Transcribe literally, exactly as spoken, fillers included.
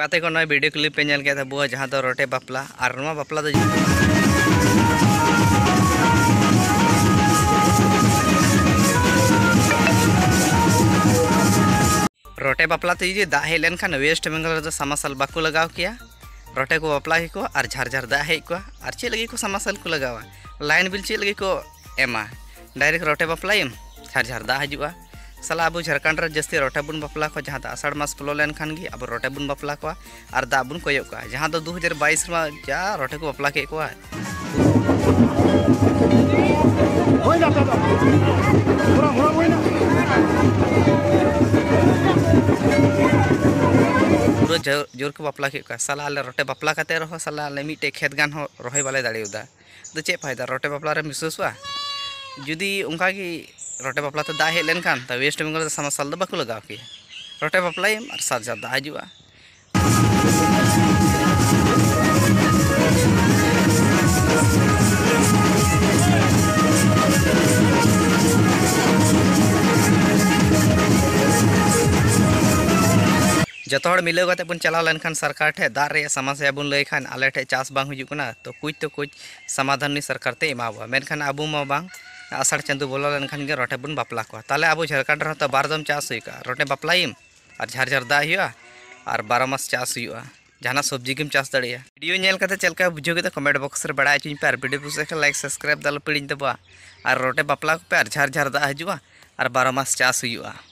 लाते को नय video clip पे नेल के बुआ जहां दो रोटे बापला और नमा बापला दो रोटे बापला तो ये दा हेज लेन वेस्ट बेंगल समासल बाको लगाव किया रोटे को बापला को और झारझार दा हेज को और चे लगे को समासल को लगावा लाइन बिल चे लगे को एमा डायरेक्ट रोटे बापलायम झारझार दा हजुआ साला अब झारखंड जस्ती रोटे बुन बापला को जहाँ आषाढ़ मास पलो लेन खान गी अब रोटे बुन बापला को और दा बुन कोयो को जहाँ दो दो हज़ार बाईस में जा रोटे को बापला के को पूरा जोर को बापला के साला आले रोटे बापला करते रहो साला आले मिट्टे खेत गान हो रोहे वाले दाड़ेदा तो चे फायदा रोटे बापला रे मिसुसवा जुदी उनका की रोटे बापला तो दा हेज लेन खान तो वेस्ट बेंगल समासल दो बाको लगाव की रोटे बापलायम और सात दा हजुआ जतो हड़ मिलाव कते बन चलाव लेनखान सरकार ठे दार रे समस्या बन लय खान आले ठे चास बांग हुजु कना तो कुछ तो कुछ समाधान नि सरकार ते एमावा मेनखान आबू मा बांग आषाढ़ चंदू बोला लेनखान गे रोटे बन बापला को ताले आबू झारखंड रे तो बारदम चास हुई का रोटे बापलायम और झारझार दा हुआ और बारह मास चास हुआ जहां सब्जी के चास दाड़िया वीडियो नेल कते चलका बुझो के कमेंट बॉक्स रे बड़ा चुन पे और वीडियो पुसे लाइक सब्सक्राइब दाल पिड़िन दबा और रोटे बापला को पे और झारझार दा हजुआ और बारह मास चास हुआ।